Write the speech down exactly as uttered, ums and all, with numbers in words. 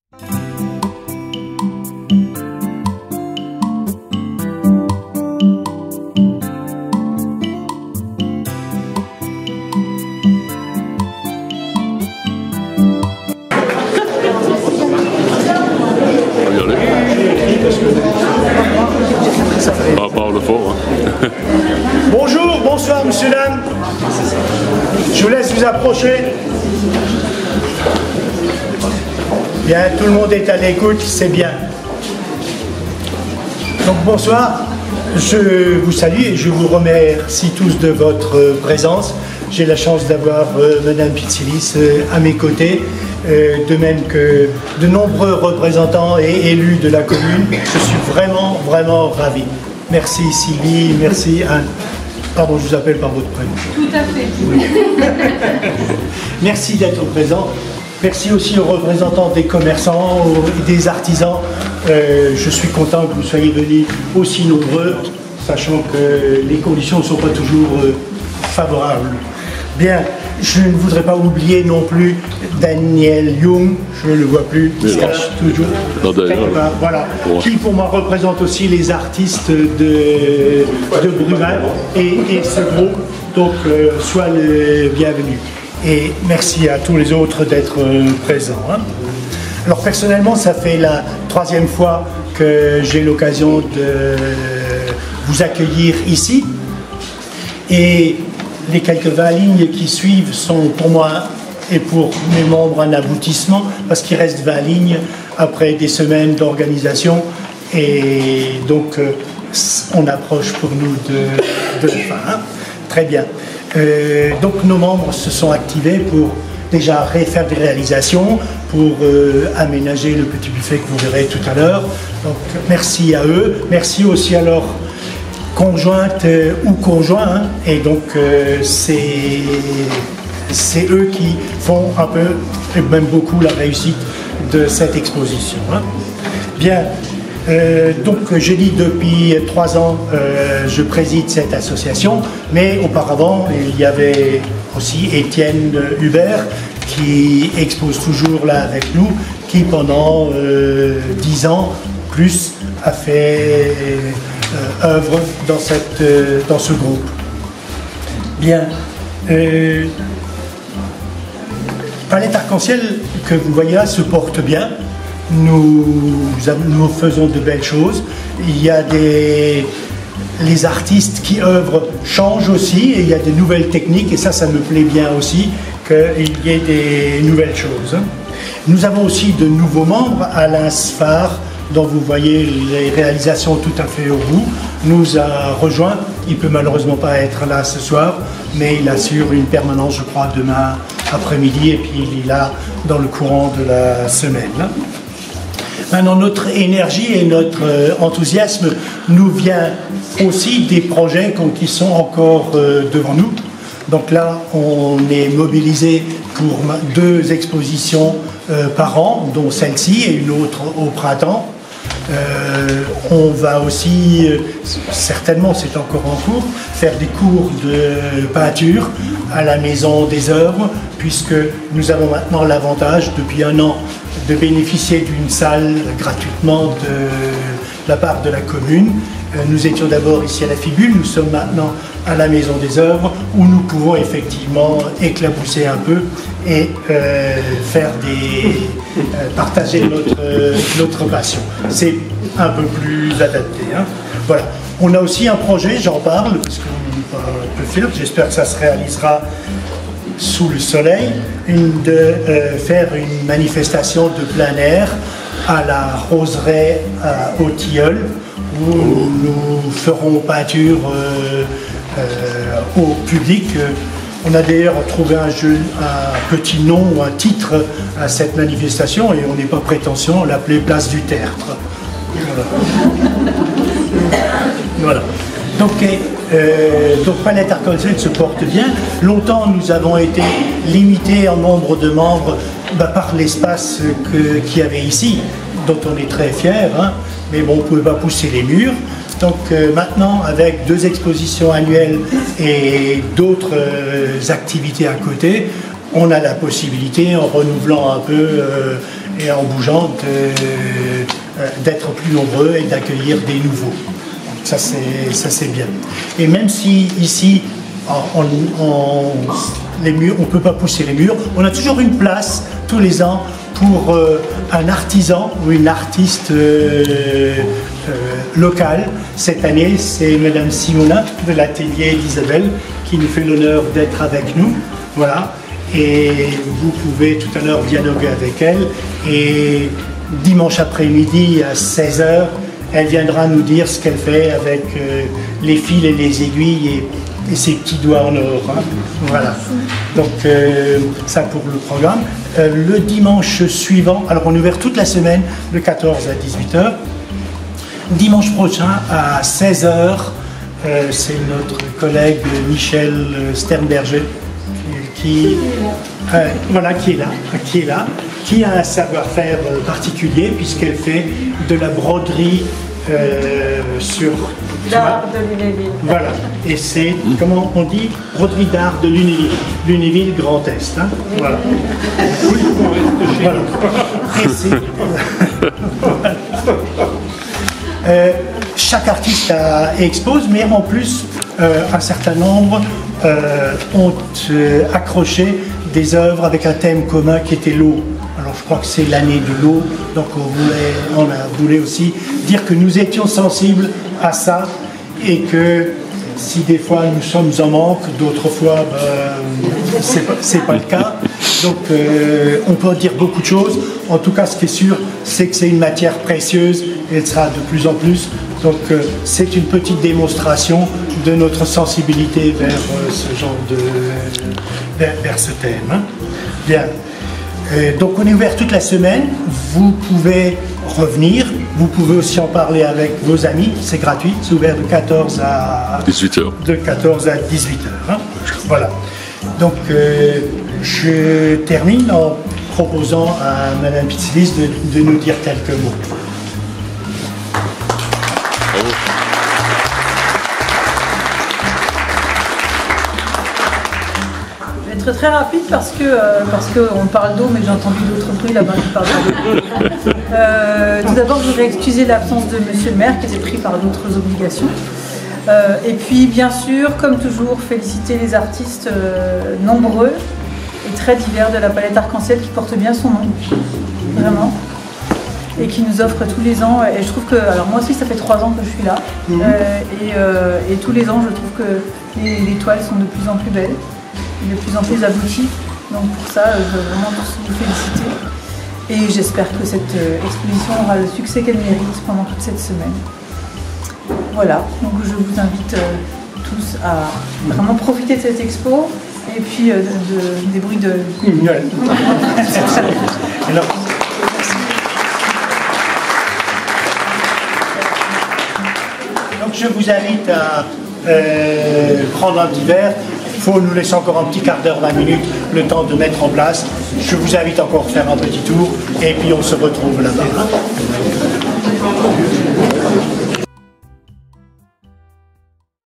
Bonjour, bonsoir, monsieur, dame. Je vous laisse vous approcher. Bien, tout le monde est à l'écoute, c'est bien. Donc bonsoir, je vous salue et je vous remercie tous de votre présence. J'ai la chance d'avoir euh, Madame Pitsilis euh, à mes côtés, euh, de même que de nombreux représentants et élus de la commune. Je suis vraiment, vraiment ravi. Merci Sylvie, merci Anne. Pardon, je vous appelle par votre prénom. Tout à fait. Merci d'être présent. Merci aussi aux représentants des commerçants et des artisans. Euh, je suis content que vous soyez venus aussi nombreux, sachant que les conditions ne sont pas toujours euh, favorables. Bien, je ne voudrais pas oublier non plus Daniel Young, je ne le vois plus, il se cache toujours. Voilà, ouais. Qui pour moi représente aussi les artistes de, de Brumath et, et ce groupe, donc euh, sois le bienvenu. Et merci à tous les autres d'être euh, présents. Hein. Alors personnellement, ça fait la troisième fois que j'ai l'occasion de vous accueillir ici. Et les quelques vingt lignes qui suivent sont pour moi et pour mes membres un aboutissement, parce qu'il reste vingt lignes après des semaines d'organisation. Et donc, euh, on approche pour nous de, de la fin. Hein. Très bien. Euh, donc, nos membres se sont activés pour déjà faire des réalisations, pour euh, aménager le petit buffet que vous verrez tout à l'heure. Donc, merci à eux. Merci aussi à leur conjointe euh, ou conjoint, hein, et donc euh, c'est eux qui font un peu, et même beaucoup, la réussite de cette exposition. Hein. Bien, euh, donc j'ai dit depuis trois ans, euh, je préside cette association, mais auparavant, il y avait aussi Étienne Hubert, qui expose toujours là avec nous, qui pendant euh, dix ans, plus, a fait Euh, œuvre dans, cette, euh, dans ce groupe. Bien. Euh, Palette Arc-en-Ciel que vous voyez là se porte bien. Nous, nous faisons de belles choses. Il y a des... Les artistes qui œuvrent changent aussi et il y a des nouvelles techniques et ça, ça me plaît bien aussi qu'il y ait des nouvelles choses. Nous avons aussi de nouveaux membres. Alain Sfar, dont vous voyez les réalisations tout à fait au bout, nous a rejoint. Il ne peut malheureusement pas être là ce soir, mais il assure une permanence, je crois, demain après-midi, et puis il est là dans le courant de la semaine. Maintenant, notre énergie et notre enthousiasme nous vient aussi des projets qui sont encore devant nous. Donc là, on est mobilisé pour deux expositions par an, dont celle-ci et une autre au printemps. Euh, on va aussi, euh, certainement c'est encore en cours, faire des cours de peinture à la Maison des Œuvres, puisque nous avons maintenant l'avantage depuis un an de bénéficier d'une salle gratuitement de la part de la commune. Euh, nous étions d'abord ici à la Fibule, nous sommes maintenant à la Maison des Œuvres, où nous pouvons effectivement éclabousser un peu et euh, faire des, euh, partager notre, euh, notre passion. C'est un peu plus adapté. Hein. Voilà. On a aussi un projet, j'en parle, parce qu'on peut faire, j'espère que ça se réalisera sous le soleil, une, de euh, faire une manifestation de plein air à la Roseraie au Tilleul, où nous ferons peinture euh, euh, au public. On a d'ailleurs trouvé un, jeu, un petit nom ou un titre à cette manifestation et on n'est pas prétentieux, on l'appelait Place du Tertre. Voilà. Voilà. Donc, euh, donc Palette Arc-en-Ciel se porte bien. Longtemps, nous avons été limités en nombre de membres bah, par l'espace qu'il y avait ici, dont on est très fiers, hein, mais bon, on ne pouvait pas pousser les murs. Donc euh, maintenant, avec deux expositions annuelles et d'autres euh, activités à côté, on a la possibilité, en renouvelant un peu euh, et en bougeant d'être plus nombreux et d'accueillir des nouveaux. Ça c'est bien. Et même si ici, en, en, les murs, on ne peut pas pousser les murs, on a toujours une place tous les ans pour euh, un artisan ou une artiste euh, euh, locale. Cette année, c'est Madame Simona de l'atelier d'Isabelle qui nous fait l'honneur d'être avec nous. Voilà. Et vous pouvez tout à l'heure dialoguer avec elle. Et dimanche après-midi à seize heures, elle viendra nous dire ce qu'elle fait avec euh, les fils et les aiguilles et, et ses petits doigts en or. Hein. Voilà. Donc euh, ça pour le programme. Euh, le dimanche suivant, alors on est ouvert toute la semaine, de quatorze à dix-huit heures. Dimanche prochain à seize heures, euh, c'est notre collègue Michel Sternberger qui, euh, voilà, qui est là, qui est là, qui a un savoir-faire particulier puisqu'elle fait de la broderie euh, sur l'art de Lunéville. Voilà, et c'est, comment on dit, broderie d'art de Lunéville, Lunéville Grand Est. Hein, voilà. Voilà. Et c'est, euh, chaque artiste a, expose, mais en plus, euh, un certain nombre euh, ont euh, accroché des œuvres avec un thème commun qui était l'eau. Alors je crois que c'est l'année de l'eau, donc on voulait, on a voulu aussi dire que nous étions sensibles à ça et que si des fois nous sommes en manque, d'autres fois ben, c'est pas, c'est pas le cas. Donc euh, on peut dire beaucoup de choses. En tout cas, ce qui est sûr, c'est que c'est une matière précieuse et elle sera de plus en plus. Donc euh, c'est une petite démonstration de notre sensibilité vers euh, ce genre de vers, vers ce thème. Hein. Bien. Euh, donc on est ouvert toute la semaine. Vous pouvez revenir. Vous pouvez aussi en parler avec vos amis. C'est gratuit. C'est ouvert de quatorze à dix-huit heures. De quatorze à dix-huit heures. Hein. Voilà. Donc euh, je termine en proposant à Madame Pitzilis de, de nous dire quelques mots. Bravo. Je vais être très rapide parce que euh, parce qu'on parle d'eau, mais j'ai entendu d'autres bruits là-bas qui parlent d'eau. Euh, tout d'abord, je voudrais excuser l'absence de Monsieur le maire qui était pris par d'autres obligations. Euh, et puis, bien sûr, comme toujours, féliciter les artistes euh, nombreux et très divers de la palette arc-en-ciel qui porte bien son nom, vraiment, et qui nous offre tous les ans. Et je trouve que, alors moi aussi, ça fait trois ans que je suis là, mmh. euh, et, euh, et tous les ans, je trouve que les, les toiles sont de plus en plus belles, et de plus en plus abouties. Donc pour ça, je veux vraiment tous vous féliciter. Et j'espère que cette euh, exposition aura le succès qu'elle mérite pendant toute cette semaine. Voilà, donc je vous invite euh, tous à vraiment profiter de cette expo et puis euh, de, de, des bruits de... Alors, donc je vous invite à euh, prendre un petit verre. Il faut nous laisser encore un petit quart d'heure, vingt minutes, le temps de mettre en place. Je vous invite encore à faire un petit tour et puis on se retrouve là-bas.